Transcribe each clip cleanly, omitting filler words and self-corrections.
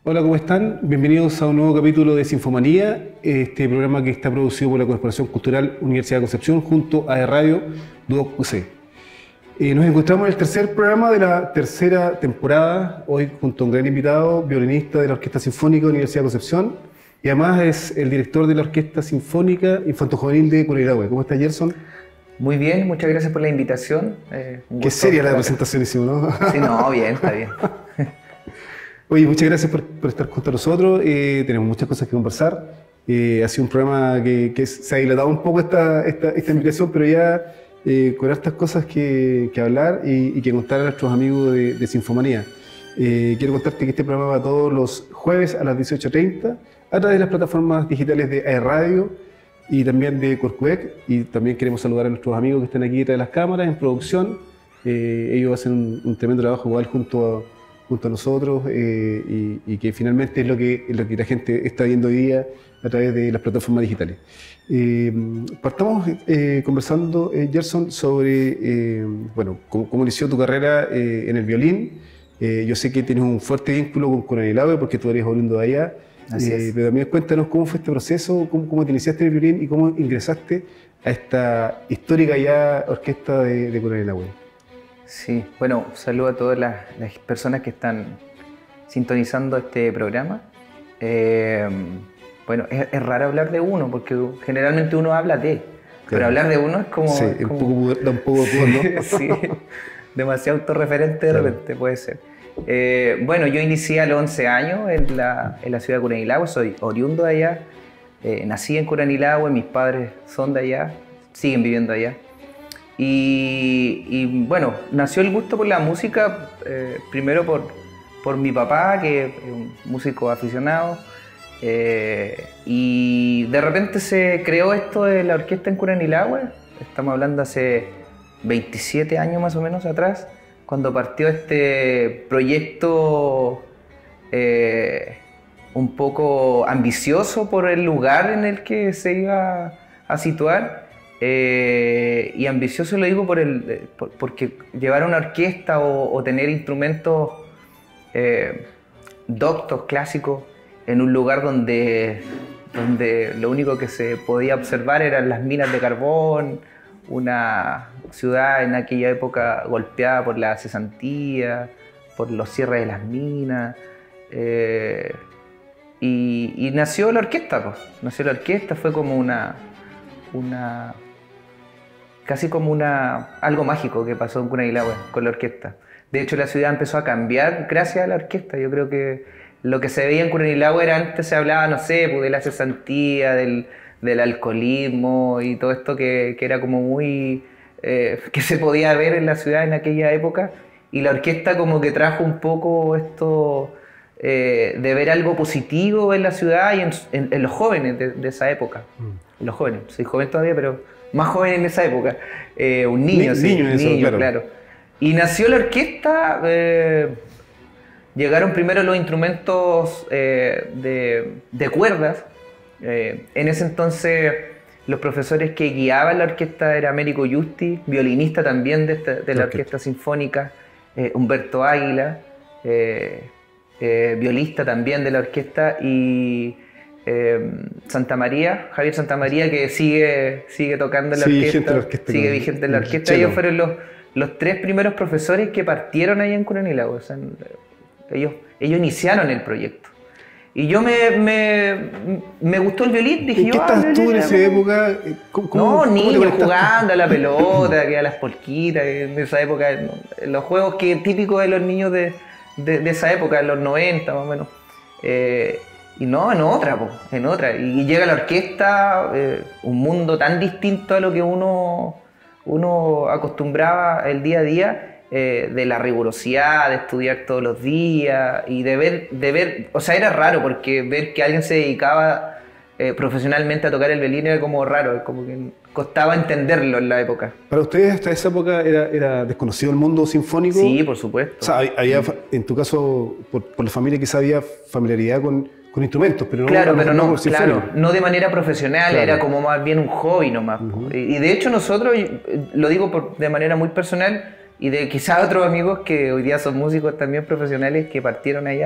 Hola, ¿cómo están? Bienvenidos a un nuevo capítulo de Sinfomanía, este programa que está producido por la Corporación Cultural Universidad de Concepción junto a Radio Duoc UC. Nos encontramos en el tercer programa de la tercera temporada, hoy junto a un gran invitado, violinista de la Orquesta Sinfónica de la Universidad de Concepción y además es el director de la Orquesta Sinfónica Infanto-Juvenil de Coronilahue. ¿Cómo está, Gerson? Muy bien, muchas gracias por la invitación. Qué seria la presentación hicimos, ¿no? Sí, no, bien, está bien. Oye, muchas gracias por estar junto a nosotros. Tenemos muchas cosas que conversar. Ha sido un programa que se ha dilatado un poco esta invitación, pero ya con estas cosas que hablar y que contar a nuestros amigos de Sinfomanía. Quiero contarte que este programa va todos los jueves a las 18:30 a través de las plataformas digitales de Radio y también de Corcuec. Y también queremos saludar a nuestros amigos que están aquí detrás de las cámaras en producción. Ellos hacen un tremendo trabajo igual junto a nosotros y que finalmente es lo que la gente está viendo hoy día a través de las plataformas digitales. Partamos conversando, Gerson, sobre cómo inició tu carrera en el violín. Yo sé que tienes un fuerte vínculo con Coronilahue porque tú eres oriundo de allá. Así es. Pero también cuéntanos cómo fue este proceso, cómo te iniciaste en el violín y cómo ingresaste a esta histórica ya orquesta de Coronilahue. Sí, bueno, saludo a todas las personas que están sintonizando este programa. Bueno, es raro hablar de uno, porque generalmente uno habla de, pero hablar de uno es como... Sí, da un poco pudor, ¿no? Sí, demasiado autorreferente de repente puede ser. Bueno, yo inicié a los 11 años en la ciudad de Coronilahue, soy oriundo de allá, nací en Coronilahue, mis padres son de allá, siguen viviendo allá. Y bueno, nació el gusto por la música, primero por mi papá, que es un músico aficionado, y de repente se creó esto de la orquesta en Coronilahue. Estamos hablando hace 27 años más o menos atrás, cuando partió este proyecto un poco ambicioso por el lugar en el que se iba a situar. Y ambicioso lo digo porque llevar una orquesta o tener instrumentos doctos, clásicos, en un lugar donde lo único que se podía observar eran las minas de carbón, una ciudad en aquella época golpeada por la cesantía, por los cierres de las minas, y nació la orquesta, pues. Nació la orquesta, fue como casi como algo mágico que pasó en Coronilahue con la orquesta. De hecho, la ciudad empezó a cambiar gracias a la orquesta. Yo creo que lo que se veía en Coronilahue era, antes se hablaba, no sé, pues, de la cesantía, del alcoholismo y todo esto que era como muy... que se podía ver en la ciudad en aquella época. Y la orquesta como que trajo un poco esto de ver algo positivo en la ciudad y en los jóvenes de esa época. Los jóvenes, soy joven todavía, pero más joven en esa época. Un niño, niño, claro. Y nació la orquesta, llegaron primero los instrumentos de cuerdas. En ese entonces los profesores que guiaban la orquesta era Américo Justi, violinista también de la Orquesta Sinfónica, Humberto Águila, violista también de la orquesta, y Javier Santamaría, que sigue tocando en la orquesta, sigue vigente en la orquesta. Ellos fueron los tres primeros profesores que partieron ahí en Coronilahue. O sea, ellos iniciaron el proyecto. Y yo me gustó el violín, dije yo... ¿Qué estabas tú en esa época? No, niño, jugando a la pelota, a las polquitas, en esa época, los juegos típicos de los niños de esa época, en los 90 más o menos. Y no, en otra. Y llega la orquesta, un mundo tan distinto a lo que uno acostumbraba el día a día, de la rigurosidad, de estudiar todos los días y de ver, o sea, era raro porque ver que alguien se dedicaba profesionalmente a tocar el violín era como raro, como que costaba entenderlo en la época. ¿Para ustedes hasta esa época era desconocido el mundo sinfónico? Sí, por supuesto. O sea, había, en tu caso, por la familia quizá había familiaridad con instrumentos, pero no, claro, no de manera profesional, claro. Era como más bien un hobby nomás. Y de hecho nosotros, lo digo de manera muy personal, y de quizás otros amigos que hoy día son músicos también profesionales que partieron allá,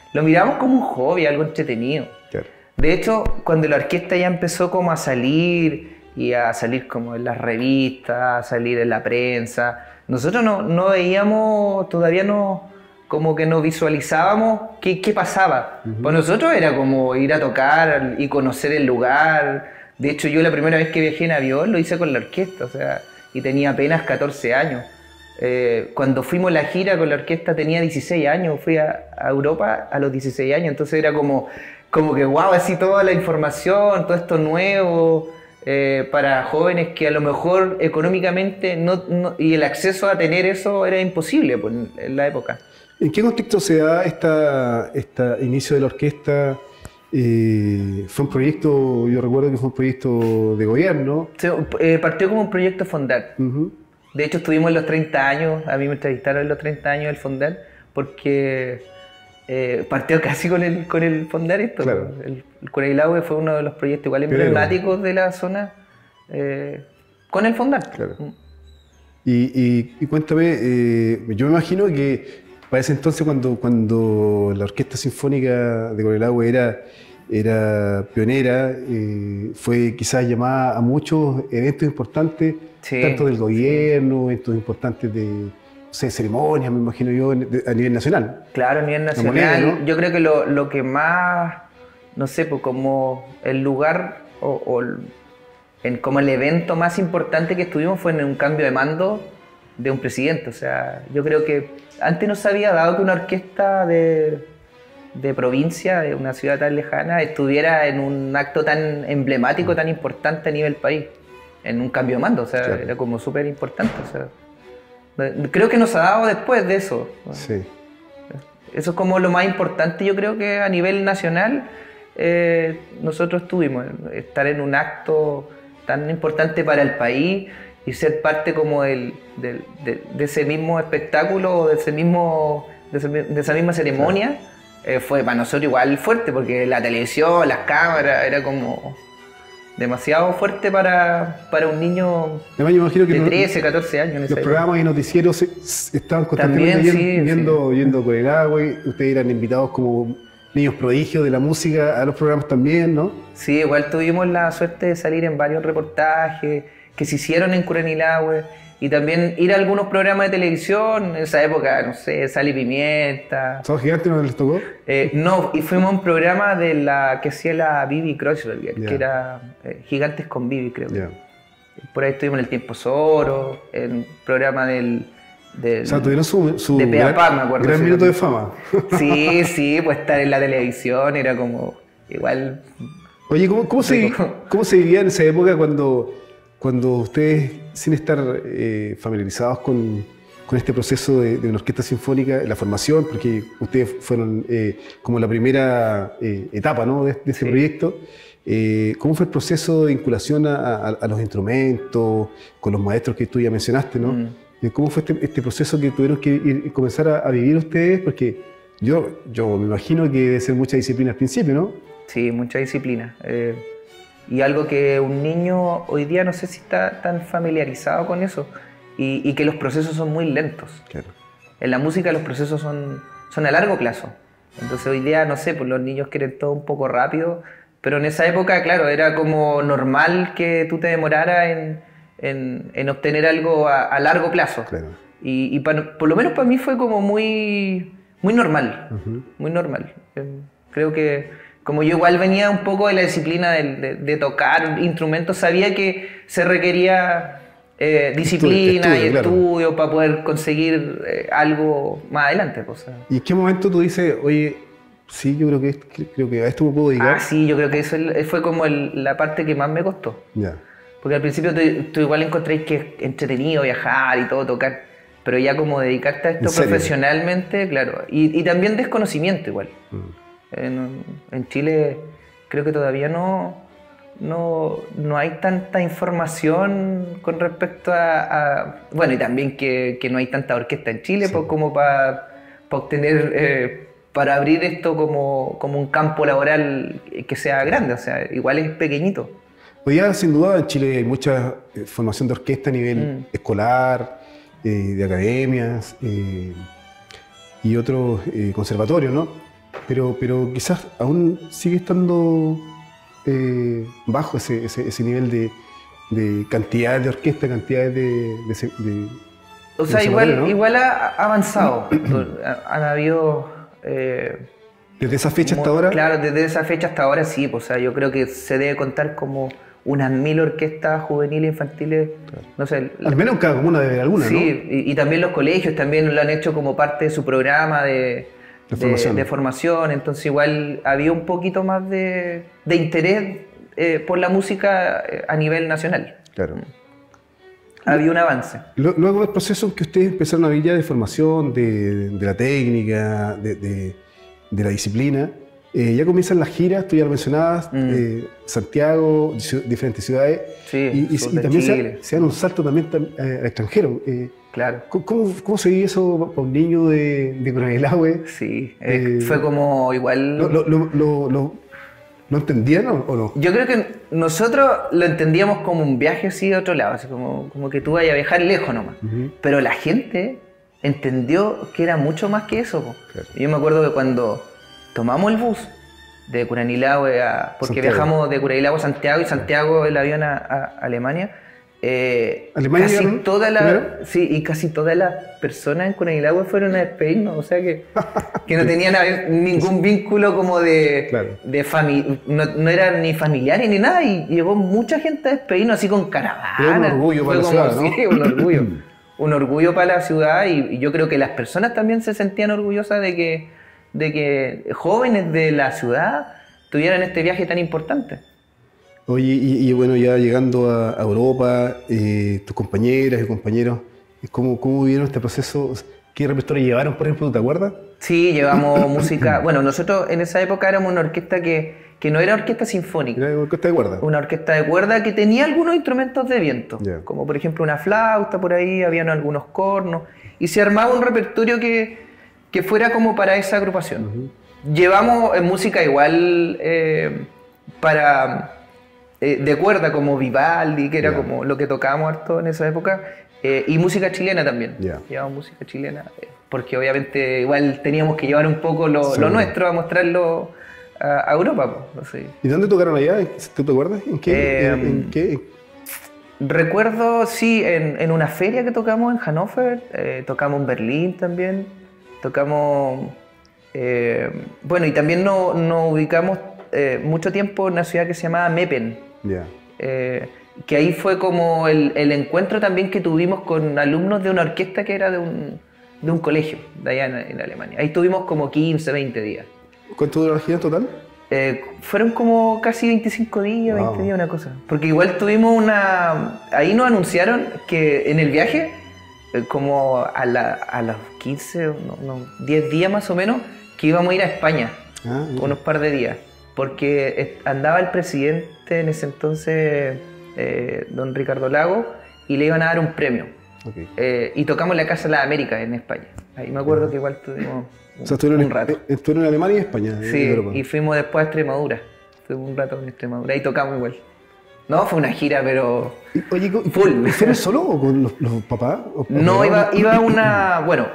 lo miramos como un hobby, algo entretenido. Claro. De hecho, cuando la orquesta ya empezó como a salir, y a salir como en las revistas, a salir en la prensa, nosotros no veíamos, todavía no, como que no visualizábamos qué pasaba. Para nosotros era como ir a tocar y conocer el lugar. De hecho, yo la primera vez que viajé en avión lo hice con la orquesta, o sea, y tenía apenas 14 años. Cuando fuimos a la gira con la orquesta tenía 16 años, fui a Europa a los 16 años, entonces era como que wow, así toda la información, todo esto nuevo, para jóvenes que a lo mejor económicamente y el acceso a tener eso era imposible pues, en la época. ¿En qué contexto se da este inicio de la orquesta? Fue un proyecto, yo recuerdo que fue un proyecto de gobierno. Partió como un proyecto Fondar. De hecho estuvimos en los 30 años, a mí me entrevistaron en los 30 años del Fondar, porque partió casi con el Fondar esto. Claro. El Curailahue fue uno de los proyectos igual emblemáticos de la zona con el Fondar. Claro. Y cuéntame, yo me imagino que para ese entonces cuando la Orquesta Sinfónica de Curailahue era pionera, fue quizás llamada a muchos eventos importantes, tanto del gobierno, eventos importantes de ceremonias, me imagino yo, a nivel nacional. Claro, a nivel nacional. Moneda, ¿no? Yo creo que lo que más, no sé, pues como el lugar como el evento más importante que estuvimos fue en un cambio de mando de un presidente. O sea, yo creo que antes no se había dado que una orquesta de provincia, de una ciudad tan lejana, estuviera en un acto tan emblemático, tan importante a nivel país, en un cambio de mando. O sea, claro, era como súper importante. O sea, creo que nos ha dado después de eso. Sí. Eso es como lo más importante, yo creo que a nivel nacional nosotros tuvimos, estar en un acto tan importante para el país y ser parte como de ese mismo espectáculo, de esa misma ceremonia. Claro. Fue para nosotros igual fuerte, porque la televisión, las cámaras, era como demasiado fuerte para un niño. Además, yo imagino que de 13, 14 años. Los programas y noticieros estaban constantemente yendo a Curailahue. Ustedes eran invitados como niños prodigios de la música a los programas también, ¿no? Sí, igual tuvimos la suerte de salir en varios reportajes que se hicieron en Curailahue y también ir a algunos programas de televisión en esa época, no sé, Sal y Pimienta. ¿Sábado Gigante no les tocó? No, y fuimos a un programa de la que hacía la Bibi Kreuzberger, que era Gigantes con Bibi, creo. Por ahí estuvimos en El Tiempo Zoro, en un programa del o sea, tuvieron su de Peapá, me acuerdo, gran minuto de fama. Sí, pues estar en la televisión era como igual. Oye, ¿cómo se vivía en esa época cuando ustedes, sin estar familiarizados con este proceso de una orquesta sinfónica, la formación, porque ustedes fueron como la primera etapa, ¿no?, de ese proyecto, ¿cómo fue el proceso de vinculación a los instrumentos, con los maestros que tú ya mencionaste, ¿no? ¿Cómo fue este proceso que tuvieron que comenzar a vivir ustedes? Porque yo me imagino que debe ser mucha disciplina al principio, ¿no? Sí, mucha disciplina. Y algo que un niño hoy día no sé si está tan familiarizado con eso, y que los procesos son muy lentos. Claro. En la música los procesos son a largo plazo. Entonces hoy día, no sé, pues los niños quieren todo un poco rápido, pero en esa época, claro, era como normal que tú te demoraras en obtener algo a largo plazo. Claro. Y por lo menos para mí fue como muy normal, muy normal. Creo que como yo igual venía un poco de la disciplina de tocar instrumentos, sabía que se requería disciplina y estudio, claro, para poder conseguir algo más adelante. Pues. ¿Y en qué momento tú dices, oye, sí, yo creo que a esto me puedo dedicar? Sí, yo creo que eso fue como la parte que más me costó. Ya. Porque al principio tú igual encontréis que es entretenido viajar y todo, tocar, pero ya como dedicarte a esto profesionalmente, claro, y también desconocimiento igual. En Chile creo que todavía no hay tanta información con respecto bueno, y también que no hay tanta orquesta en Chile, pues, como para obtener, para abrir esto como un campo laboral que sea grande, o sea, igual es pequeñito. Hoy día, sin duda, en Chile hay mucha formación de orquesta a nivel escolar, de academias y otros conservatorios, ¿no? pero quizás aún sigue estando bajo ese nivel de cantidad de orquesta, cantidades de O sea, igual, ¿no? igual ha avanzado. Han habido... Desde esa fecha hasta ahora. Claro, desde esa fecha hasta ahora sí. Pues, o sea, yo creo que se debe contar como unas 1000 orquestas juveniles, infantiles, Claro. no sé. Al menos en cada comuna debe haber alguna, ¿no? Sí, y también los colegios también lo han hecho como parte de su programa de formación. Entonces igual había un poquito más de interés por la música a nivel nacional. Claro. Había un avance. Luego del proceso en que ustedes empezaron a ver ya de formación, de la técnica, de la disciplina, ya comienzan las giras, tú ya lo mencionabas, Santiago, diferentes ciudades, Sí, sur y de también Chile. se dan un salto también al extranjero. Claro. ¿Cómo se vive eso para un niño de Coronelahue? Sí, fue como igual... ¿Lo entendían o no? Yo creo que nosotros lo entendíamos como un viaje así a otro lado, así como que tú vayas a viajar lejos nomás. Pero la gente entendió que era mucho más que eso. Po. Claro. Yo me acuerdo que cuando tomamos el bus de Curanilahue porque Santiago. viajamos de Curanilahue a Santiago y Santiago el avión a Alemania. ¿Alemania casi llegaron todas primero? sí, y casi todas las personas en Curanilahue fueron a despedirnos, o sea que no tenían ningún vínculo como Claro. de familia, no eran ni familiares ni nada, y llegó mucha gente a despedirnos así con caravana. Era un orgullo para la Fue ciudad, ¿no? sí, un orgullo para la ciudad, y yo creo que las personas también se sentían orgullosas de que jóvenes de la ciudad tuvieran este viaje tan importante. Oye, y bueno, ya llegando a Europa, tus compañeras y compañeros, ¿cómo vivieron este proceso? ¿Qué repertorio llevaron, por ejemplo, te acuerdas? Sí, llevamos música. Bueno, nosotros en esa época éramos una orquesta que no era orquesta sinfónica, Era orquesta de cuerda. una orquesta de cuerda que tenía algunos instrumentos de viento, Ya. como por ejemplo una flauta por ahí, habían algunos cornos, y se armaba un repertorio que fuera como para esa agrupación. Llevamos música igual para de cuerda, como Vivaldi, que era Ya. como lo que tocábamos harto en esa época, y música chilena también. Ya. Llevamos música chilena, porque obviamente igual teníamos que llevar un poco lo Seguro. nuestro a mostrarlo a Europa, pues, no sé. ¿Y dónde tocaron allá? ¿Tú te acuerdas? ¿En qué? ¿En qué? Recuerdo, sí, en una feria que tocamos en Hannover, tocamos en Berlín también, tocamos, bueno, y también nos ubicamos mucho tiempo en una ciudad que se llamaba Meppen, Ya. que ahí fue como el encuentro también que tuvimos con alumnos de una orquesta que era de un colegio de allá en Alemania. Ahí estuvimos como 15, 20 días. ¿Cuánto duró la gira en total? Fueron como casi 25 días, 20 Wow. días, una cosa. Porque igual tuvimos ahí nos anunciaron que en el viaje, como a los 15, 10 días más o menos, que íbamos a ir a España, unos par de días. Porque andaba el presidente en ese entonces, don Ricardo Lago, y le iban a dar un premio. Okay. Y tocamos en la Casa de las Américas en España. Ahí me acuerdo que igual tuvimos O sea, estuvieron un rato. en Alemania y España. en Sí, Europa. y fuimos después a Extremadura. Fuimos un rato en Extremadura y tocamos igual. No, fue una gira, pero... Oye, Full. ¿fueron solo o con los papás? No, iba una... Bueno,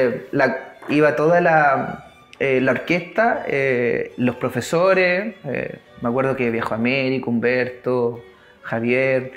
iba toda la orquesta, los profesores, me acuerdo que viajó Américo, Humberto, Javier,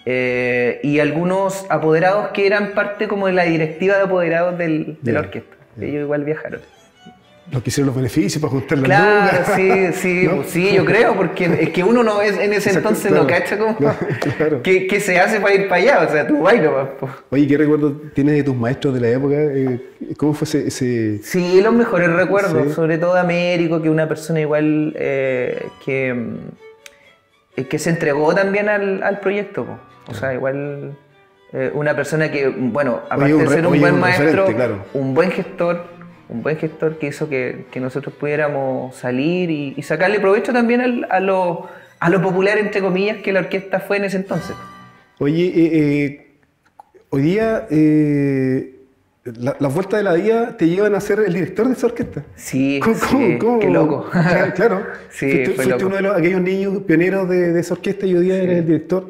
y algunos apoderados que eran parte como de la directiva de apoderados de la orquesta. Ellos igual viajaron. Los que hicieron los beneficios para juntar las Claro, lucas. sí, ¿No? pues sí, yo creo, porque es que uno no es en ese Exacto, entonces claro. no cacha como Claro. qué se hace para ir para allá, o sea, tú vas nomás, pues. Oye, ¿qué recuerdo tienes de tus maestros de la época? ¿Cómo fue ese... Sí, los mejores recuerdos, Sí. sobre todo de Américo, que es una persona igual que se entregó también al proyecto, po. O sea, igual una persona que, bueno, aparte de ser un buen maestro, referente, claro. un buen gestor que hizo que nosotros pudiéramos salir y sacarle provecho también a lo popular, entre comillas, que la orquesta fue en ese entonces. Oye, hoy día las vueltas de la vida te llevan a ser el director de esa orquesta. Sí, ¿Cómo? qué loco. Claro. Sí, fue fuiste loco. uno de aquellos niños pioneros de esa orquesta y hoy día eres el director.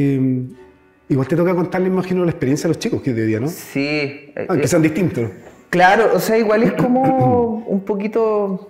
Igual te toca contarle, imagino, la experiencia a los chicos que es de hoy día, ¿no? Sí, Aunque sean distintos. Claro, o sea, igual es como un poquito...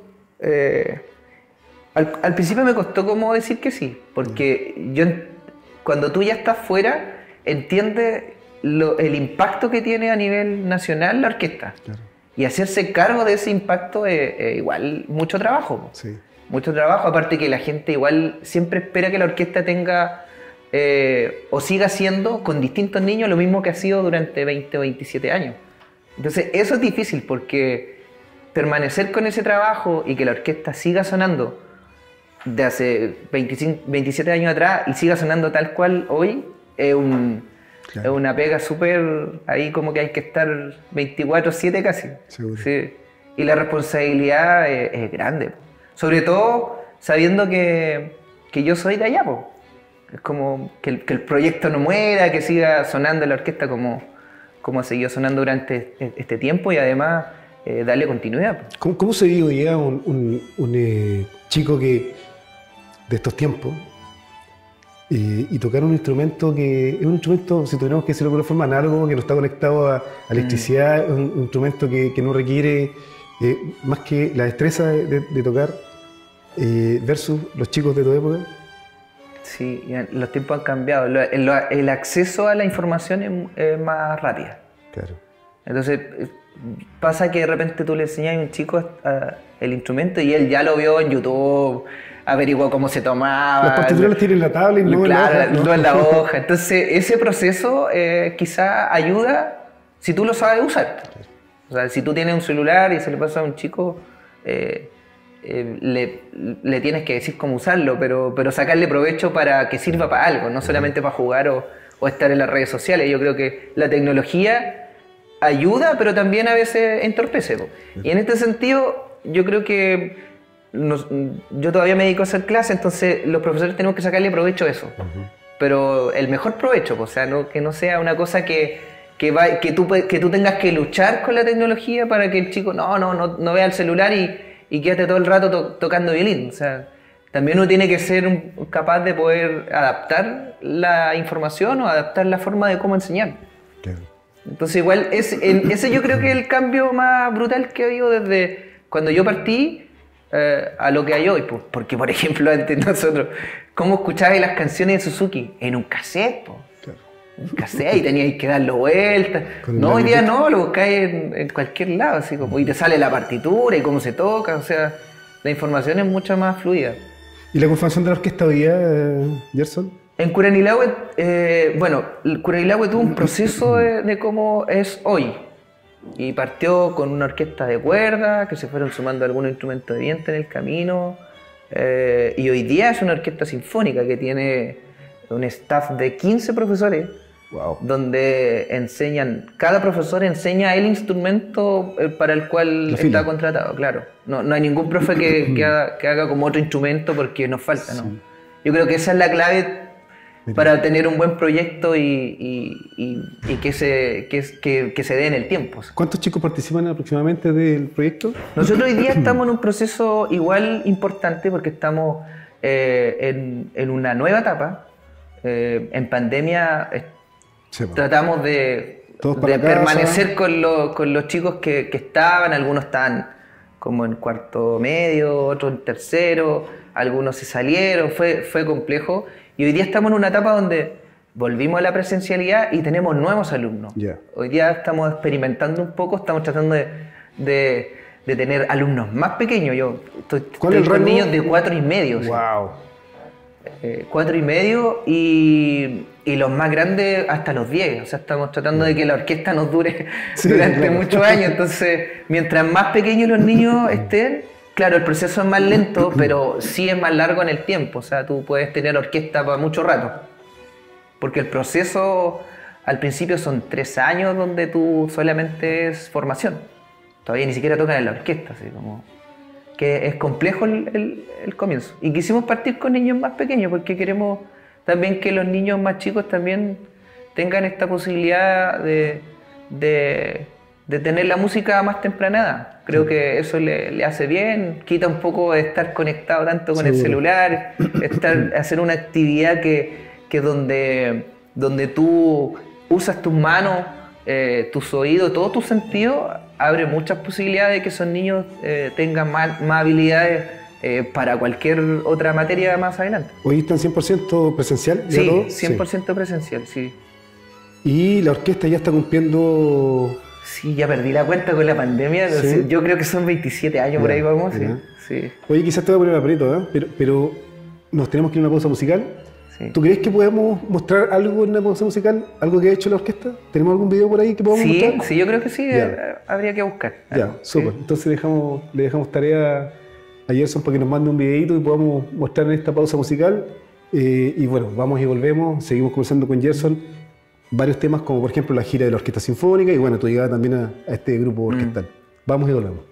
al principio me costó como decir que sí, porque cuando tú ya estás fuera, entiendes el impacto que tiene a nivel nacional la orquesta. Claro. Y hacerse cargo de ese impacto es igual mucho trabajo. Sí. Mucho trabajo, aparte que la gente igual siempre espera que la orquesta tenga o siga siendo con distintos niños lo mismo que ha sido durante 20 o 27 años. Entonces eso es difícil porque permanecer con ese trabajo y que la orquesta siga sonando de hace 27 años atrás y siga sonando tal cual hoy es una pega súper, ahí como que hay que estar 24/7 casi. Seguro. Sí. Y la responsabilidad es grande, sobre todo sabiendo que yo soy de allá, po. Es como que el proyecto no muera, que siga sonando la orquesta como ha seguido sonando durante este tiempo y además darle continuidad. ¿Cómo se vive hoy día un chico que de estos tiempos y tocar un instrumento que es un instrumento, si tuviéramos que decirlo de alguna forma, análogo, que no está conectado a electricidad, un instrumento que no requiere más que la destreza de tocar versus los chicos de tu época? Sí, los tiempos han cambiado. El acceso a la información es más rápida. Claro. Entonces, pasa que de repente tú le enseñas a un chico el instrumento y él ya lo vio en YouTube, averiguó cómo se tomaba. Las partituras las tiene en la tabla y no claro, en la hoja. no en la hoja. Entonces, ese proceso quizá ayuda si tú lo sabes usar. O sea, si tú tienes un celular y se le pasa a un chico, le tienes que decir cómo usarlo, pero sacarle provecho para que sirva para algo, no solamente para jugar o estar en las redes sociales. Yo creo que la tecnología ayuda, pero también a veces entorpece. Y en este sentido, yo creo que yo todavía me dedico a hacer clases, entonces los profesores tenemos que sacarle provecho a eso. Pero el mejor provecho, o sea, que no sea una cosa que tú tengas que luchar con la tecnología para que el chico no vea el celular y quédate todo el rato tocando violín. O sea, también uno tiene que ser capaz de poder adaptar la información o adaptar la forma de cómo enseñar. Claro. Entonces igual ese yo creo que es el cambio más brutal que ha habido desde cuando yo partí a lo que hay hoy. Porque, por ejemplo, antes nosotros, ¿cómo escuchabais las canciones de Suzuki? En un cassette, Claro. Un cassette y teníais que darlo vuelta. No, hoy día no, lo buscáis en cualquier lado, así como, y te sale la partitura y cómo se toca, o sea, la información es mucho más fluida. ¿Y la conformación de la orquesta hoy día, Gerson? En Curanilahue, Curanilahue tuvo un proceso de cómo es hoy. Y partió con una orquesta de cuerda, que se fueron sumando algunos instrumentos de viento en el camino. Y hoy día es una orquesta sinfónica que tiene un staff de 15 profesores. Wow. Donde cada profesor enseña el instrumento para el cual está contratado, claro. No hay ningún profe que haga como otro instrumento porque nos falta, ¿no? Yo creo que esa es la clave para tener un buen proyecto y que se dé en el tiempo. ¿Cuántos chicos participan aproximadamente del proyecto? Nosotros hoy día estamos en un proceso igual importante porque estamos en una nueva etapa. En pandemia tratamos de permanecer con los chicos que estaban, algunos estaban como en cuarto medio, otros en tercero, algunos se salieron, fue complejo. Y hoy día estamos en una etapa donde volvimos a la presencialidad y tenemos nuevos alumnos. Yeah. Hoy día estamos experimentando un poco, estamos tratando de tener alumnos más pequeños. Yo estoy con niños de 4 y medio. Wow. 4 y medio y los más grandes hasta los 10. O sea, estamos tratando de que la orquesta nos dure durante muchos años. Entonces, mientras más pequeños los niños estén, claro, el proceso es más lento, pero sí es más largo en el tiempo. O sea, tú puedes tener orquesta para mucho rato. Porque el proceso al principio son 3 años donde tú solamente es formación. Todavía ni siquiera tocan en la orquesta, así como que es complejo el comienzo. Y quisimos partir con niños más pequeños porque queremos también que los niños más chicos también tengan esta posibilidad de tener la música más temprana edad. Creo que eso le hace bien, quita un poco de estar conectado tanto con el celular, hacer una actividad que donde tú usas tus manos, tus oídos, todos tus sentidos abre muchas posibilidades de que esos niños tengan más habilidades para cualquier otra materia más adelante. ¿Hoy están 100% presencial? ¿Ya Sí, todo? 100% presencial, sí. Y la orquesta ya está cumpliendo... Sí, ya perdí la cuenta con la pandemia. Sí. Entonces, yo creo que son 27 años por ahí vamos. Sí, ya. sí. Oye, quizás te voy a poner aprieto, ¿eh? Pero nos tenemos que ir a una pausa musical. Sí. ¿Tú crees que podemos mostrar algo en una pausa musical? ¿Algo que ha hecho la orquesta? ¿Tenemos algún video por ahí que podamos mostrar? Sí, yo creo que sí, Ya. habría que buscar. Ya, súper. Sí. Entonces le dejamos tarea a Gerson para que nos mande un videito y podamos mostrar en esta pausa musical. Y bueno, vamos y volvemos, seguimos conversando con Gerson varios temas como por ejemplo la gira de la Orquesta Sinfónica y bueno, tu llegada también a este grupo orquestal. Vamos y volvemos.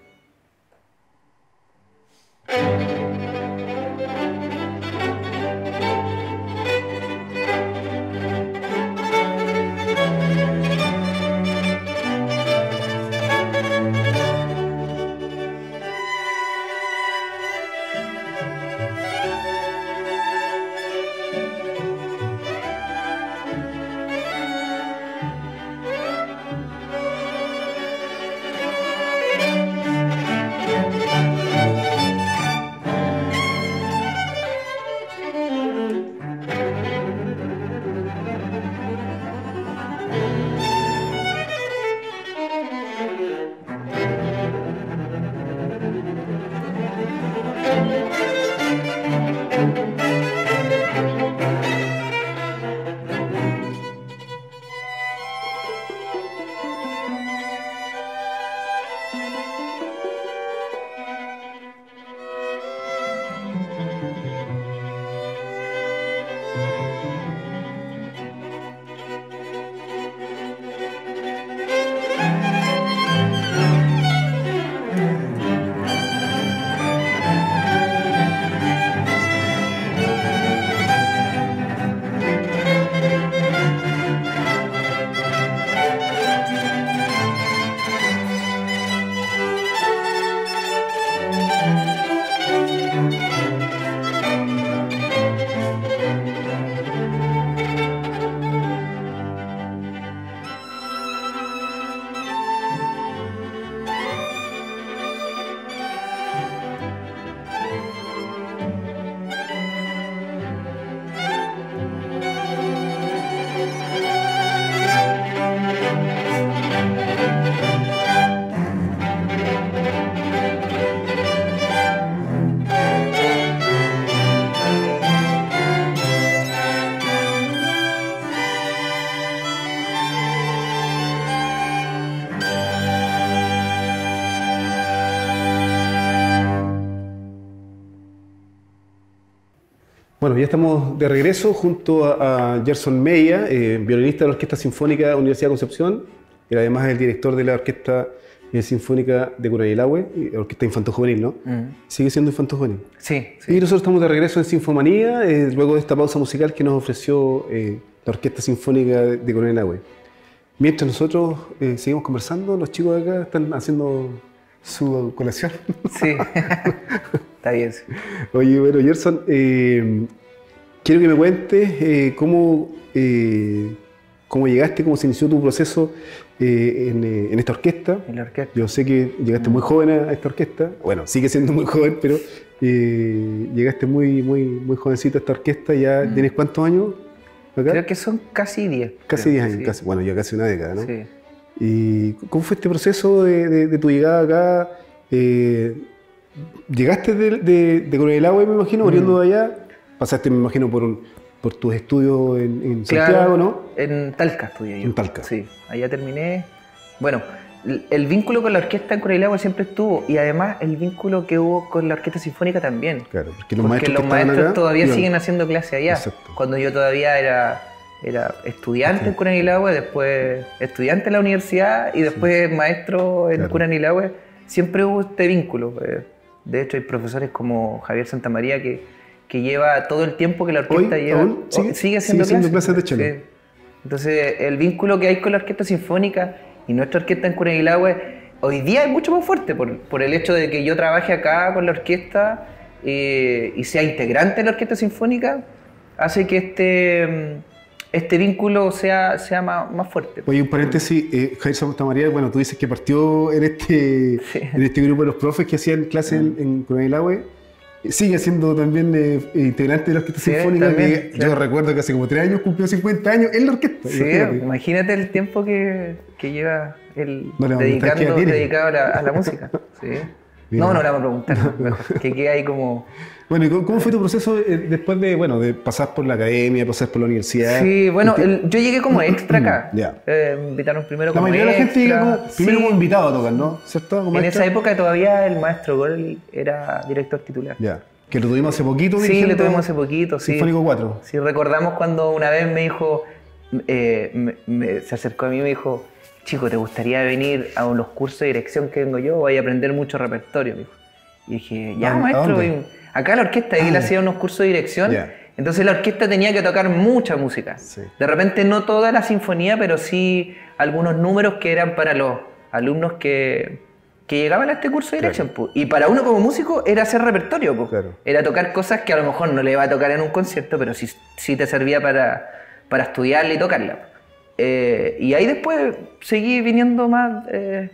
Bueno, ya estamos de regreso junto a Gerson Meya, violinista de la Orquesta Sinfónica de la Universidad de Concepción, y además es el director de la Orquesta Sinfónica de Curayelahue, Orquesta Infanto Juvenil, ¿no? Sigue siendo Infanto Juvenil. Sí, Y nosotros estamos de regreso en Sinfomanía, luego de esta pausa musical que nos ofreció la Orquesta Sinfónica de Curayelahue. Mientras nosotros seguimos conversando, los chicos de acá están haciendo su colación. Sí, está bien. Sí. Oye, bueno, Gerson, quiero que me cuentes cómo llegaste, cómo se inició tu proceso en esta orquesta. En la orquesta. Yo sé que llegaste muy joven a esta orquesta, bueno, sigue siendo muy joven, pero llegaste muy jovencito a esta orquesta. ¿Ya tienes cuántos años acá? Creo que son casi 10. Casi 10 años, sí. casi, bueno, ya casi una década, ¿no? Sí. ¿Y cómo fue este proceso de tu llegada acá? Llegaste de Curayelahue, me imagino, oriundo de allá. Pasaste, me imagino, por tus estudios en Santiago, ¿no? En Talca estudié yo. En Talca. Sí, allá terminé. Bueno, el vínculo con la orquesta en Curayelahue siempre estuvo, y además el vínculo que hubo con la Orquesta Sinfónica también. Claro, porque los maestros maestros todavía iban. siguen haciendo clase allá. Exacto. Cuando yo todavía era estudiante en Curayelahue, después estudiante en la universidad y después maestro en Curayelahue, siempre hubo este vínculo. De hecho, hay profesores como Javier Santamaría que lleva todo el tiempo que la orquesta ¿Hoy, lleva. aún Sigue haciendo clases de cello? Sí. Entonces, el vínculo que hay con la Orquesta Sinfónica y nuestra orquesta en Curayelahue hoy día es mucho más fuerte por el hecho de que yo trabaje acá con la orquesta y sea integrante de la Orquesta Sinfónica, hace que este vínculo sea más fuerte. Oye, un paréntesis, Jair Santamaría, bueno, tú dices que partió en este grupo de los profes que hacían clases en Coronel. Sigue siendo también integrante de la Orquesta Sinfónica, también, que yo recuerdo que hace como 3 años cumplió 50 años en la orquesta. Sí, imagínate el tiempo que lleva él no dedicado a la música. Sí. No le vamos a preguntar, mejor, que quede ahí como... Bueno, ¿y cómo fue tu proceso después de pasar por la academia, pasar por la universidad? Sí, bueno, yo llegué como extra acá. Me invitaron primero como extra. La mayoría de la gente llega primero como invitado a tocar, ¿no? ¿Cierto? En esa época todavía el maestro Gorli era director titular. Ya. Que lo tuvimos hace poquito. Sí, lo tuvimos hace poquito, sí. Sinfónico 4. Sí, recordamos cuando una vez me dijo, se acercó a mí y me dijo, chico, ¿te gustaría venir a unos cursos de dirección que vengo yo? Voy a aprender mucho repertorio, me dijo. Y dije, ya, maestro, acá la orquesta, él hacía unos cursos de dirección, entonces la orquesta tenía que tocar mucha música. Sí. De repente no toda la sinfonía, pero sí algunos números que eran para los alumnos que llegaban a este curso de dirección. Claro. Y para uno como músico era hacer repertorio, claro. Era tocar cosas que a lo mejor no le iba a tocar en un concierto, pero sí te servía para estudiarla y tocarla. Y ahí después seguí viniendo más...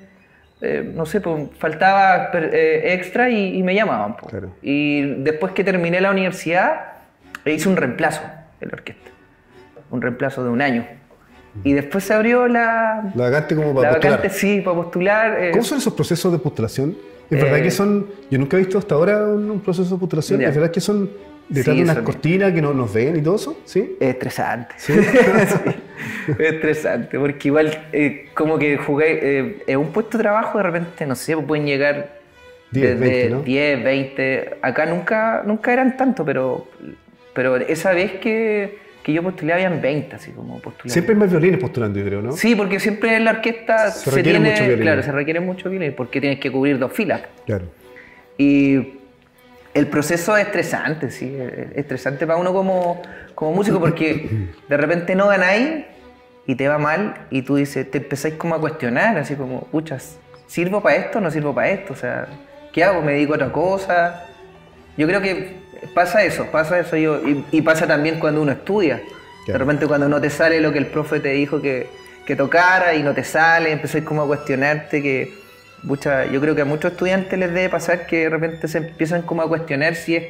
no sé, pues faltaba extra y me llamaban. Pues. Claro. Y después que terminé la universidad, hice un reemplazo en la orquesta. Un reemplazo de 1 año. Y después se abrió la vacante como para postular. Vacante, sí, para postular. ¿Cómo son esos procesos de postulación? ¿Es verdad que son... Yo nunca he visto hasta ahora un proceso de postulación. ¿Es verdad que son detrás de unas cortinas que no nos ven y todo eso? ¿Sí? Es estresante. ¿Sí? Sí. Es estresante, porque igual como que jugué en un puesto de trabajo, de repente, no sé, pueden llegar 10, 20, ¿no? 10, 20. Acá nunca eran tanto, pero esa vez que yo postulé habían 20, así como postulando. Siempre hay más violines postulando, yo creo, ¿no? Sí, porque siempre en la orquesta se requiere mucho violín. Claro, se requiere mucho violín, porque tienes que cubrir 2 filas. Claro. Y el proceso es estresante, sí, es estresante para uno como músico, porque de repente no ganáis y te va mal, y tú dices, te empezáis como a cuestionar, así como, puchas, ¿sirvo para esto o no sirvo para esto? O sea, ¿qué hago? ¿Me dedico a otra cosa? Yo creo que pasa eso y pasa también cuando uno estudia. Claro. De repente cuando no te sale lo que el profe te dijo que tocara y no te sale, empezáis como a cuestionarte que, pucha, yo creo que a muchos estudiantes les debe pasar que de repente se empiezan como a cuestionar si es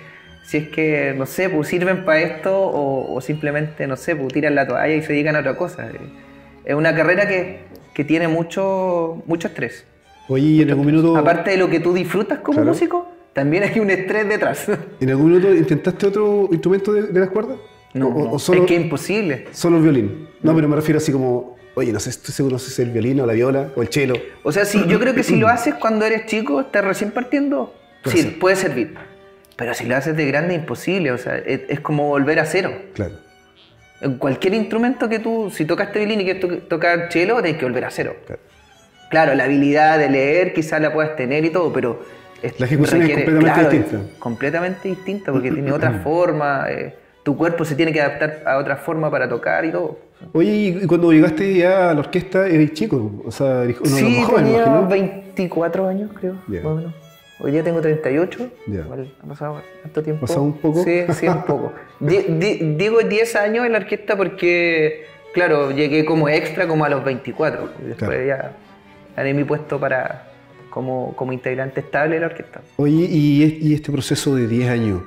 que no sé, pues sirven para esto o simplemente, no sé, pues tiran la toalla y se dedican a otra cosa. Es una carrera que tiene mucho estrés. Oye, en algún minuto... Aparte de lo que tú disfrutas como músico, también hay un estrés detrás. ¿En algún minuto intentaste otro instrumento de las cuerdas? No, o solo, es que es imposible. Solo el violín. No, pero me refiero así como, oye, no sé, estoy seguro si es el violín o la viola o el cello. O sea, yo creo que si lo haces cuando eres chico, estás recién partiendo, sí, puede servir. Pero si lo haces de grande, es imposible. O sea, es como volver a cero. Claro. En cualquier instrumento que tú, si tocaste violín y quieres tocar cello, tienes que volver a cero. Claro, la habilidad de leer quizás la puedas tener y todo, pero... La ejecución es completamente distinta. Completamente distinta porque tiene otra forma, tu cuerpo se tiene que adaptar a otra forma para tocar y todo. Oye, y cuando llegaste ya a la orquesta eres chico, o sea, eres uno de los más jóvenes, tenía ¿no? 24 años creo, más o menos. Hoy día tengo 38, igual ha pasado tanto tiempo. ¿Ha pasado un poco? Sí, un poco. Digo 10 años en la orquesta porque, claro, llegué como extra como a los 24. Y después ya gané mi puesto como integrante estable de la orquesta. Oye, y este proceso de 10 años,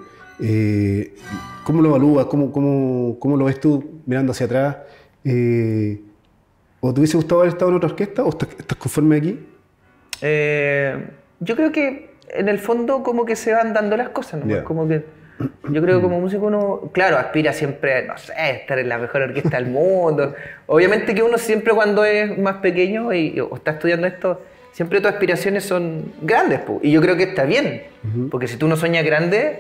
¿cómo lo evalúas? ¿Cómo lo ves tú mirando hacia atrás? ¿O te hubiese gustado haber estado en otra orquesta o estás conforme aquí? Yo creo que en el fondo como que se van dando las cosas, ¿no? Como que yo creo que como músico uno, claro, aspira siempre, no sé, estar en la mejor orquesta del mundo. Obviamente que uno siempre cuando es más pequeño o está estudiando esto, siempre tus aspiraciones son grandes, y yo creo que está bien, porque si tú no sueñas grande,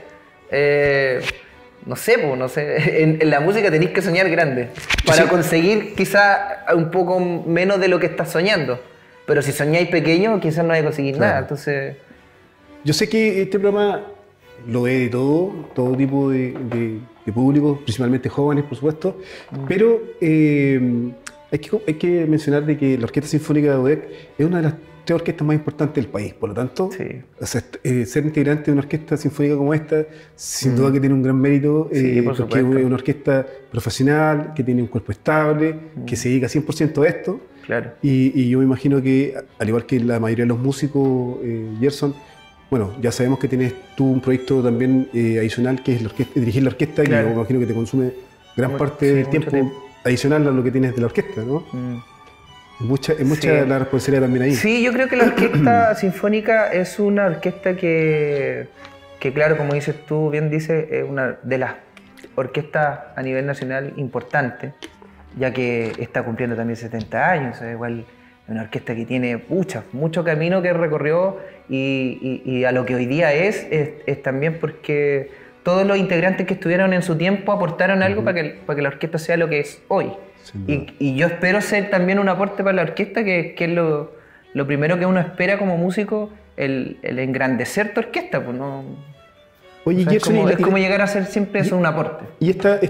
no sé, en la música tenés que soñar grande para conseguir quizá un poco menos de lo que estás soñando, pero si soñáis pequeño quizás no vais a conseguir nada, entonces... Yo sé que este programa lo ve de todo tipo de público, principalmente jóvenes, por supuesto, pero hay que mencionar de que la Orquesta Sinfónica de UDEC es una de las tres orquestas más importantes del país. Por lo tanto, Sí. o sea, ser integrante de una orquesta sinfónica como esta, sin duda que tiene un gran mérito, Sí, por porque es supuesto. una orquesta profesional, que tiene un cuerpo estable, que se dedica 100% a esto. Claro. Y yo me imagino que, al igual que la mayoría de los músicos, Gerson, bueno, ya sabemos que tienes tú un proyecto también adicional, que es dirigir la orquesta, Claro. que yo me imagino que te consume gran parte Sí, del mucho tiempo tiempo. adicional a lo que tienes de la orquesta, ¿no? Mm. Es mucha Sí. la responsabilidad también ahí. Sí, yo creo que la orquesta sinfónica es una orquesta que, claro, como dices tú, bien dices, es una de las orquestas a nivel nacional importantes, ya que está cumpliendo también 70 años, es igual una orquesta que tiene mucho camino que recorrió y a lo que hoy día es también porque todos los integrantes que estuvieron en su tiempo aportaron algo para que la orquesta sea lo que es hoy. Sin duda. Y yo espero ser también un aporte para la orquesta, que es lo primero que uno espera como músico, el engrandecer tu orquesta. Pues no, Oye, o sea, Gerson, es como llegar a ser siempre eso, un aporte. y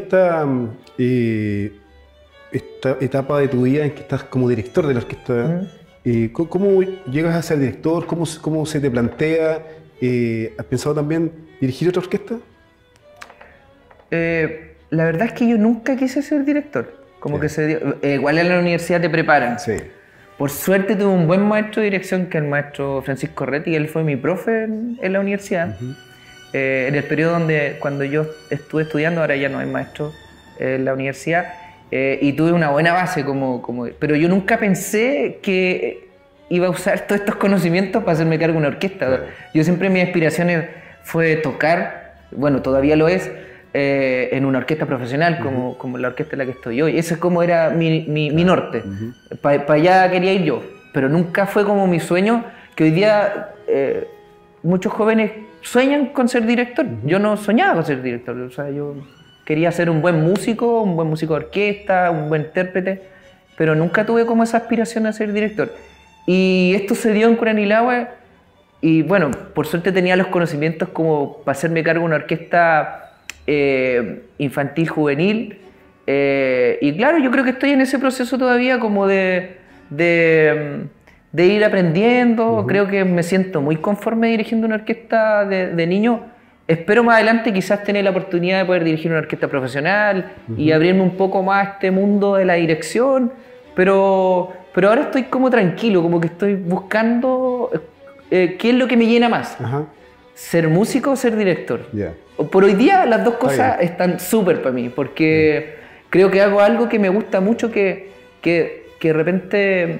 esta etapa de tu vida en que estás como director de la orquesta, ¿cómo llegas a ser director? ¿Cómo se te plantea? ¿Has pensado también dirigir otra orquesta? La verdad es que yo nunca quise ser director. Como Sí. que igual en la universidad te preparan. Sí. Por suerte tuve un buen maestro de dirección, que es el maestro Francisco Retti, y él fue mi profe en la universidad. En el periodo cuando yo estuve estudiando, ahora ya no hay maestro en la universidad, y tuve una buena base, pero yo nunca pensé que iba a usar todos estos conocimientos para hacerme cargo de una orquesta. Claro. Yo siempre mis aspiraciones fue tocar, bueno, todavía lo es, en una orquesta profesional como la orquesta en la que estoy hoy. Ese es como era mi norte. Para allá quería ir yo, pero nunca fue como mi sueño, que hoy día muchos jóvenes sueñan con ser director. Yo no soñaba con ser director, o sea, yo quería ser un buen músico de orquesta, un buen intérprete, pero nunca tuve como esa aspiración a ser director. Y esto se dio en Curanilahue, y bueno, por suerte tenía los conocimientos como para hacerme cargo de una orquesta infantil, juvenil, y claro, yo creo que estoy en ese proceso todavía como de ir aprendiendo. Creo que me siento muy conforme dirigiendo una orquesta de niños. Espero más adelante quizás tener la oportunidad de poder dirigir una orquesta profesional y abrirme un poco más a este mundo de la dirección, pero ahora estoy como tranquilo, como que estoy buscando qué es lo que me llena más. Ajá. ¿Ser músico o ser director? Ya. Por hoy día las dos Está cosas bien. están súper para mí, porque creo que hago algo que me gusta mucho, que de repente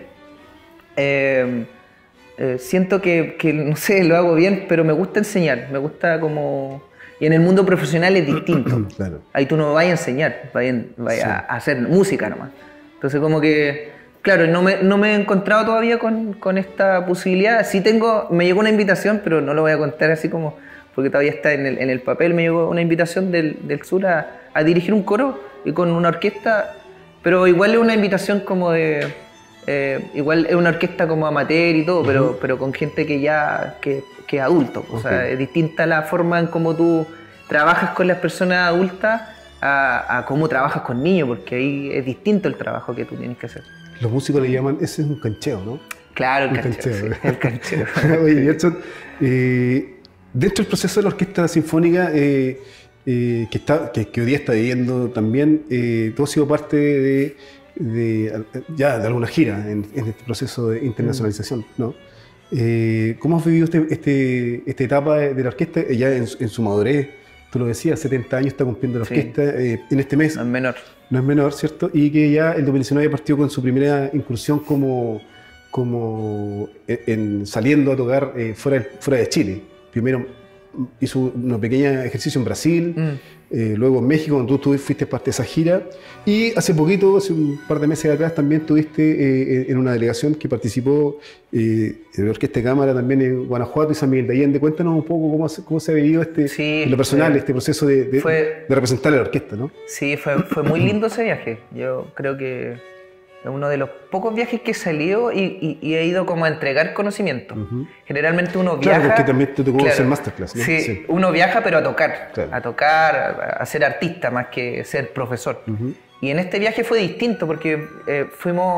siento que, no sé, lo hago bien, pero me gusta enseñar, me gusta como... Y en el mundo profesional es distinto. Claro. Ahí tú no vas a enseñar, vas Sí. a hacer música nomás. Entonces como que, claro, no me he encontrado todavía con esta posibilidad. Sí me llegó una invitación, pero no lo voy a contar así como, porque todavía está en el papel. Me llegó una invitación del sur a dirigir un coro y con una orquesta, pero igual es una invitación como de... igual es una orquesta como amateur y todo, pero con gente que ya que es adulto. O sea, es distinta la forma en cómo tú trabajas con las personas adultas a cómo trabajas con niños, porque ahí es distinto el trabajo que tú tienes que hacer. Los músicos le llaman, ese es un cancheo, ¿no? Claro, el Un canchero. canchero. Sí, el canchero. Oye, Gerson, dentro del proceso de la orquesta sinfónica que hoy día está viviendo también, tú has sido parte de alguna gira en este proceso de internacionalización, ¿no? ¿Cómo has vivido esta etapa de la orquesta ya en su madurez? Tú lo decías, 70 años está cumpliendo la Sí. orquesta en este mes. No es menor. No es menor, ¿cierto? Y que ya el 2019 partió con su primera incursión saliendo a tocar fuera de Chile. Primero hizo un pequeño ejercicio en Brasil, luego en México, donde tú fuiste parte de esa gira. Y hace un par de meses atrás, también estuviste en una delegación que participó en la Orquesta de Cámara también en Guanajuato y San Miguel de Allende. Cuéntanos un poco cómo se ha vivido Sí, en lo personal, este proceso de representar a la orquesta, ¿no? Sí, fue muy lindo ese viaje. Yo creo que es uno de los pocos viajes que he salido y he ido como a entregar conocimiento. Generalmente uno viaja... Claro, porque también te tocó hacer masterclass, ¿no? Sí, uno viaja pero a tocar, Claro. a ser artista más que ser profesor. Y en este viaje fue distinto porque fuimos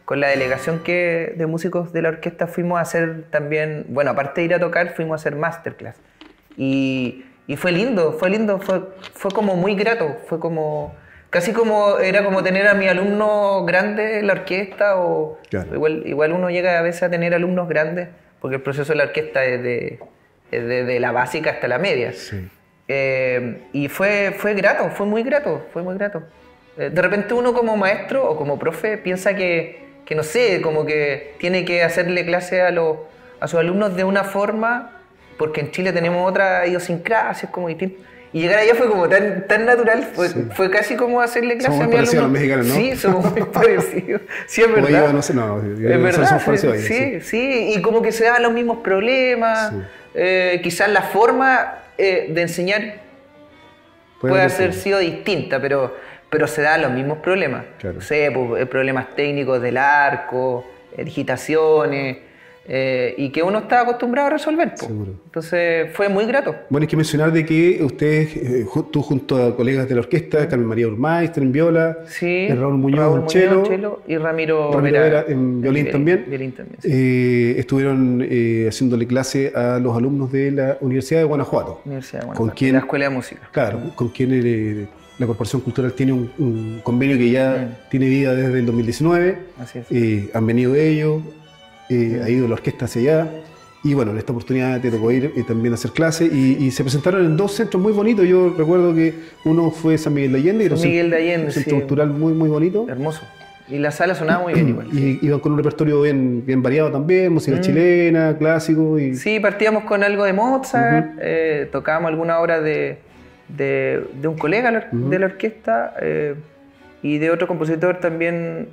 con la delegación de músicos de la orquesta fuimos a hacer también, bueno, aparte de ir a tocar, fuimos a hacer masterclass. Y fue lindo, fue como muy grato, fue como, casi como, era como tener a mi alumno grande en la orquesta, o claro. igual uno llega a veces a tener alumnos grandes, porque el proceso de la orquesta es de la básica hasta la media. Sí. Y fue grato, fue muy grato. De repente uno como maestro o como profe piensa que no sé, como que tiene que hacerle clase a sus alumnos de una forma, porque en Chile tenemos otra idiosincrasia, es como distinto. Y llegar allá fue como tan natural, fue casi como hacerle clase a mi alumno. Somos mexicanos, ¿no? Sí, somos muy parecidos. Sí, es verdad. Yo no sé, no, es verdad, somos parecidos. Sí, y como que se dan los mismos problemas, quizás la forma de enseñar puede haber sido distinta, pero se dan los mismos problemas. Claro. No sé, pues, problemas técnicos del arco, digitaciones, y que uno está acostumbrado a resolver. Pues. Entonces fue muy grato. Bueno, hay que mencionar de que ustedes, tú junto a colegas de la orquesta, Carmen María Urmaister en viola, Raúl Muñoz en cello, y Ramiro Vera en violín también, sí. Estuvieron haciéndole clase a los alumnos de la Universidad de Guanajuato. Con quien, la Escuela de Música. Claro, con quien la Corporación Cultural tiene un convenio que ya tiene vida desde el 2019. Así es. Han venido ellos, ha ido la orquesta hacia allá. Y bueno, en esta oportunidad te tocó ir también a hacer clase y se presentaron en dos centros muy bonitos. Yo recuerdo que uno fue San Miguel de Allende y un centro cultural muy, muy bonito. Hermoso. Y la sala sonaba muy bien igual. Y iban con un repertorio bien variado también, música chilena, clásico. Sí, partíamos con algo de Mozart, tocábamos alguna obra de un colega de la orquesta y de otro compositor también,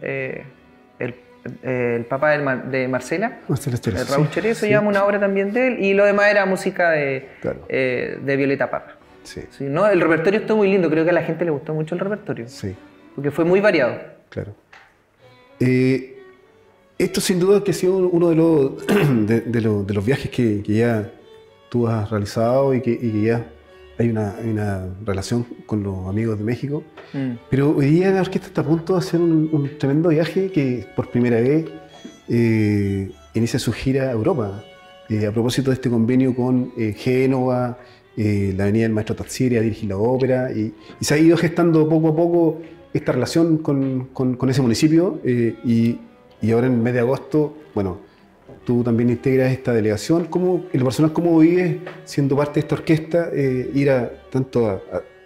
el papá de Marcela, Raúl Cherezo, llevamos una obra también de él, y lo demás era música de Violeta Parra. Sí. Sí, ¿no? El repertorio estuvo muy lindo, creo que a la gente le gustó mucho el repertorio, porque fue muy variado. Claro. Esto sin duda que ha sido uno de los viajes que ya tú has realizado y que ya hay una relación con los amigos de México, pero hoy día la orquesta está a punto de hacer un tremendo viaje que por primera vez inicia su gira a Europa. A propósito de este convenio con Génova, la Avenida del Maestro Tatsieri a dirigir la ópera, y se ha ido gestando poco a poco esta relación con ese municipio, y ahora en el mes de agosto, bueno, tú también integras esta delegación. ¿Cómo, en lo personal, cómo vives siendo parte de esta orquesta, ir tanto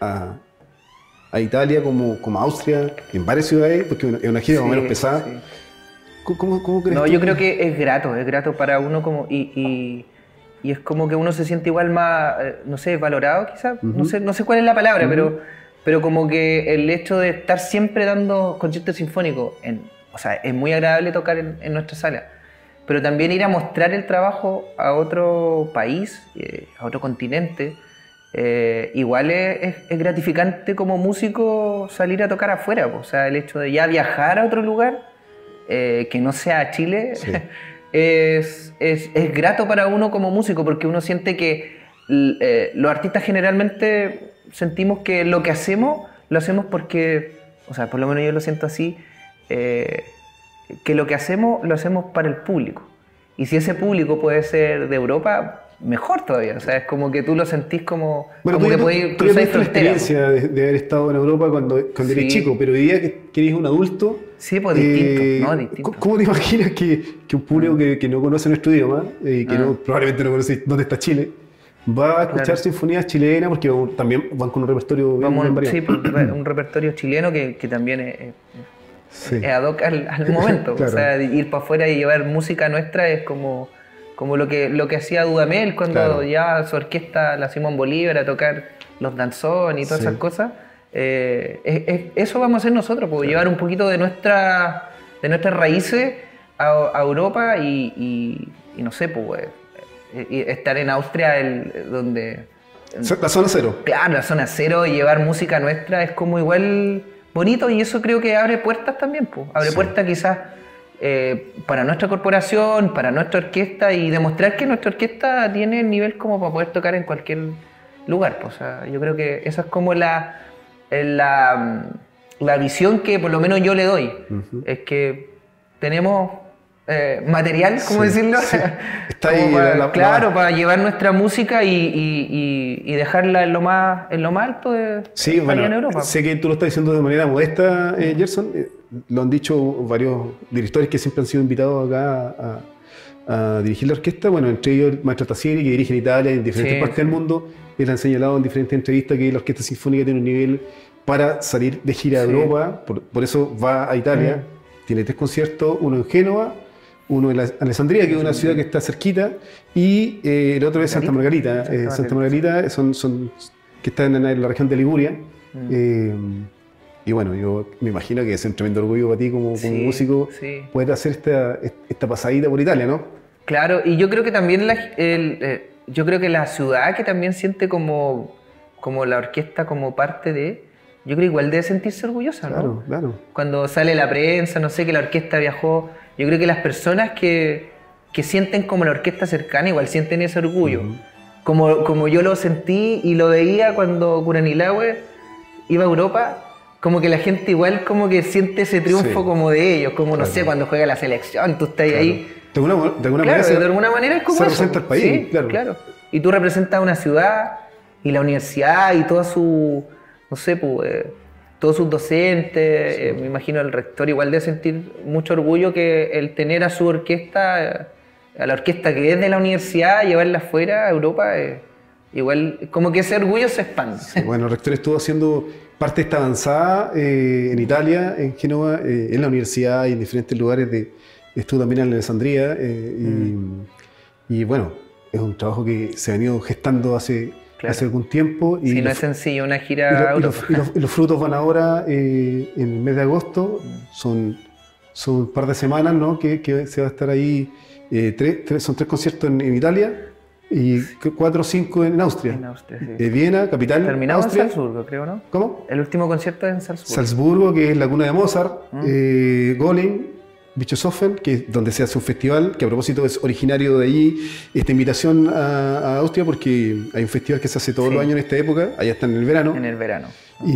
a Italia como a Austria, en varias ciudades, porque es una gira más o menos pesada? Sí. ¿Cómo crees tú? Yo creo que es grato para uno y es como que uno se siente igual más, no sé, valorado quizás, no sé cuál es la palabra, pero como que el hecho de estar siempre dando conciertos sinfónicos, o sea, es muy agradable tocar en nuestra sala, pero también ir a mostrar el trabajo a otro país, a otro continente, igual es gratificante como músico salir a tocar afuera, o sea, el hecho de ya viajar a otro lugar, que no sea Chile, sí. es grato para uno como músico, porque uno siente que los artistas generalmente sentimos que lo que hacemos, lo hacemos porque, o sea, por lo menos yo lo siento así, que lo que hacemos, lo hacemos para el público. Y si ese público puede ser de Europa, mejor todavía. O sea, es como que tú lo sentís como, bueno, como que podés cruzar fronteras. La experiencia de haber estado en Europa cuando eres chico, pero hoy día que eres un adulto... Sí, pues distinto, ¿no? Distinto. ¿Cómo te imaginas que un público que no conoce nuestro idioma, probablemente no conoce dónde está Chile, va a escuchar sinfonías chilenas, porque también van con un repertorio bien variado? Sí, pues, un repertorio chileno que también es ad hoc al momento. Claro. O sea, ir para afuera y llevar música nuestra es como lo que hacía Dudamel cuando ya su orquesta, la Simón Bolívar, a tocar los danzones y todas esas cosas. Eso vamos a hacer nosotros, pues, llevar un poquito de nuestras raíces a Europa y no sé, pues, estar en Austria donde... La zona cero. Claro, la zona cero, y llevar música nuestra es como igual bonito, y eso creo que abre puertas también, pues. Abre puertas quizás para nuestra corporación, para nuestra orquesta, y demostrar que nuestra orquesta tiene el nivel como para poder tocar en cualquier lugar, pues. O sea, yo creo que esa es como la visión que por lo menos yo le doy. Es que tenemos material, ¿cómo decirlo? Sí. Está Como ahí claro, para llevar nuestra música y dejarla en lo más alto de sí, bueno, allá en Europa. sé que tú lo estás diciendo de manera modesta, Gerson. Lo han dicho varios directores que siempre han sido invitados acá a dirigir la orquesta. Bueno, entre ellos el maestro Tassieri, que dirige en Italia y en diferentes partes del mundo. Él ha señalado en diferentes entrevistas que la orquesta sinfónica tiene un nivel para salir de gira a Europa. Por eso va a Italia. Tiene 3 conciertos, uno en Génova, uno en Alessandria, que es una ciudad que está cerquita, y el otro es Santa Margarita. Santa Margarita son que está en la región de Liguria. Y bueno, yo me imagino que es un tremendo orgullo para ti como músico poder hacer esta pasadita por Italia, ¿no? Claro, y yo creo que también yo creo que la ciudad que también siente como la orquesta como parte de, yo creo que igual debe sentirse orgullosa, ¿no? Claro, claro. Cuando sale la prensa, no sé, que la orquesta viajó, yo creo que las personas que sienten como la orquesta cercana igual sienten ese orgullo. Como yo lo sentí y lo veía cuando Curanilahue iba a Europa, como que la gente igual como que siente ese triunfo como de ellos, como no sé, cuando juega la selección, tú estás ahí. De alguna manera es como se eso. representa el país, sí, claro. Y tú representas una ciudad y la universidad y toda su, no sé, todos sus docentes, me imagino el rector igual debe sentir mucho orgullo que el tener a su orquesta, a la orquesta que es de la universidad, llevarla afuera a Europa, igual como que ese orgullo se expande. Sí, bueno, el rector estuvo haciendo parte de esta avanzada en Italia, en Génova, en la universidad y en diferentes lugares. Estuvo también en Alessandria y bueno, es un trabajo que se ha venido gestando hace algún tiempo. Y no es sencillo una gira a Europa. Y los frutos van ahora en el mes de agosto, son un par de semanas, ¿no? que se va a estar ahí, son 3 conciertos en Italia y 4 o 5 en Austria. En Austria, sí. Viena, capital. Terminamos Austria. en Salzburgo, creo, ¿no? ¿Cómo? El último concierto es en Salzburgo. Salzburgo, que es la cuna de Mozart, Golem, Bischofshofen, que es donde se hace un festival, que a propósito es originario de allí, esta invitación a Austria, porque hay un festival que se hace todos los años en esta época, allá está en el verano. En el verano.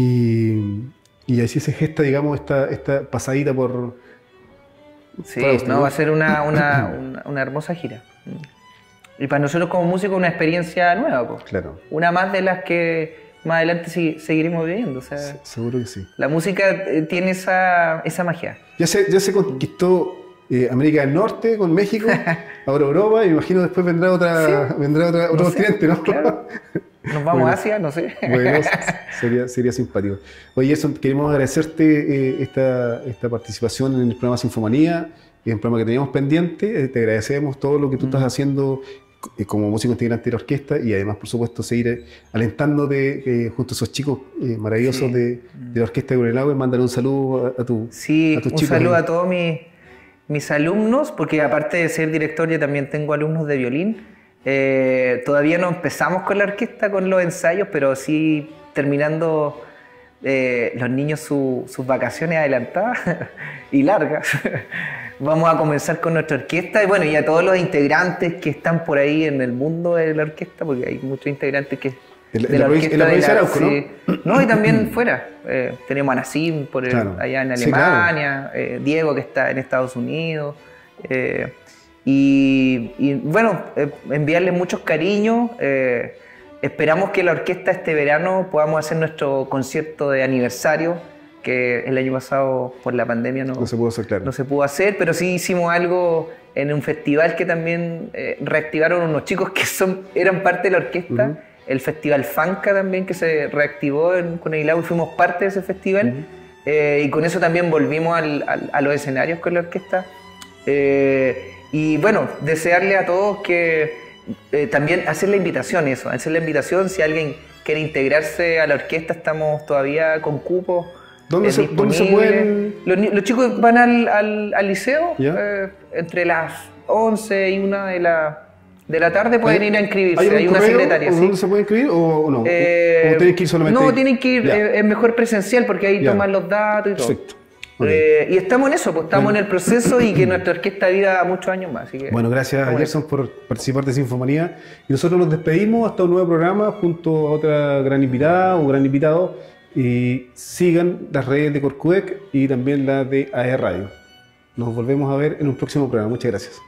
Y así se gesta, digamos, esta pasadita por... Sí, va a ser una hermosa gira. Y para nosotros como músicos una experiencia nueva, pues. Claro. Una más de las que más adelante seguiremos viviendo. O sea, seguro que sí. La música tiene esa magia. Ya se conquistó América del Norte con México, ahora Europa, y me imagino después vendrá otro continente, ¿no? Claro. Nos vamos a Asia, no sé. Bueno, sería simpático. Oye, Gerson, queremos agradecerte esta participación en el programa Sinfomanía, en el programa que teníamos pendiente. Te agradecemos todo lo que tú estás haciendo como músico integrante de la orquesta y además, por supuesto, seguir alentándote junto a esos chicos maravillosos de la orquesta de Curanilahue. Mándale un saludo a tus chicos. Un saludo a todos mis alumnos, porque aparte de ser director, yo también tengo alumnos de violín. Todavía no empezamos con la orquesta, con los ensayos, pero sí terminando los niños sus vacaciones adelantadas y largas. Vamos a comenzar con nuestra orquesta y bueno, y a todos los integrantes que están por ahí en el mundo de la orquesta, porque hay muchos integrantes que de la orquesta, en la provincia de Arauco, ¿no? No, y también fuera. Tenemos a Nassim allá en Alemania, claro. Diego que está en Estados Unidos. Y bueno, enviarles muchos cariños. Esperamos que la orquesta este verano podamos hacer nuestro concierto de aniversario, que el año pasado por la pandemia no se pudo hacer, claro. No se pudo hacer, pero sí hicimos algo en un festival que también reactivaron unos chicos que eran parte de la orquesta, el Festival Fanca también, que se reactivó en Curanilahue y fuimos parte de ese festival, y con eso también volvimos a los escenarios con la orquesta. Y bueno, desearle a todos que también hacer la invitación, si alguien quiere integrarse a la orquesta, estamos todavía con cupos. ¿Dónde se pueden...? Los chicos van al liceo, entre las 11 y 1 de la tarde pueden ir a inscribirse. ¿Hay una secretaria? ¿Dónde se puede inscribir o no? ¿O tienen que ir solamente? No, tienen que ir, es mejor presencial porque ahí toman los datos y todo. Perfecto. Y estamos en eso, pues estamos en el proceso y que nuestra orquesta viva muchos años más. Así que, bueno, gracias a Gerson por participar de Sinfomanía. Y nosotros nos despedimos hasta un nuevo programa junto a otra gran invitada o gran invitado. Y sigan las redes de Corcudec y también las de AE Radio. Nos volvemos a ver en un próximo programa. Muchas gracias.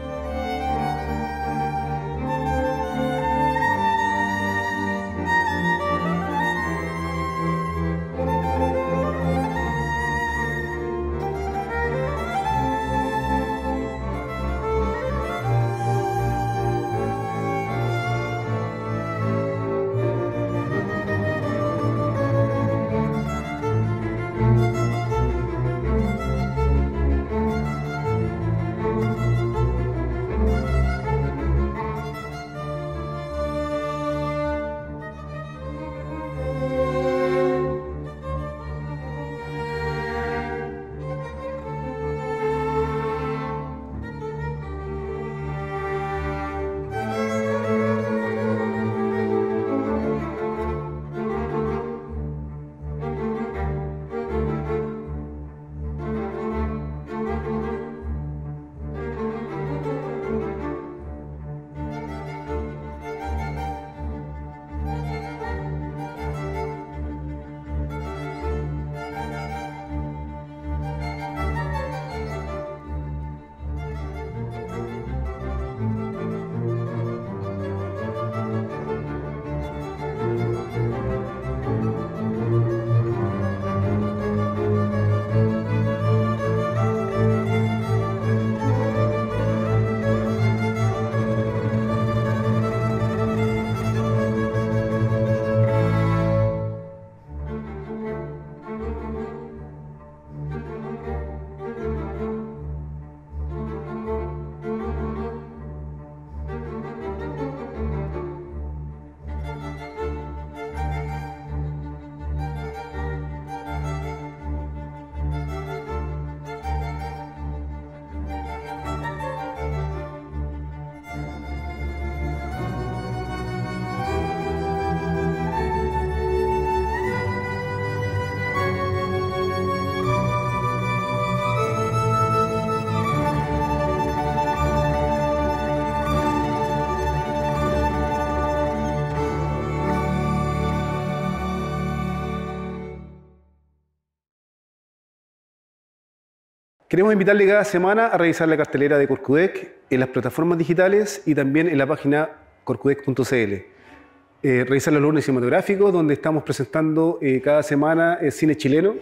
Queremos invitarle cada semana a revisar la cartelera de Corcudec en las plataformas digitales y también en la página corcudec.cl. Revisar los lunes cinematográficos, donde estamos presentando cada semana cine chileno.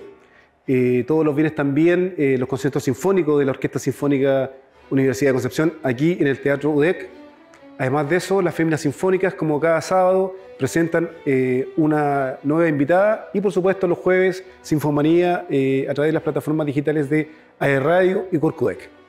Todos los viernes también los conciertos sinfónicos de la Orquesta Sinfónica Universidad de Concepción, aquí en el Teatro UDEC. Además de eso, las Féminas Sinfónicas, como cada sábado, presentan una nueva invitada y, por supuesto, los jueves, Sinfomanía a través de las plataformas digitales de AE Radio y Corcudec.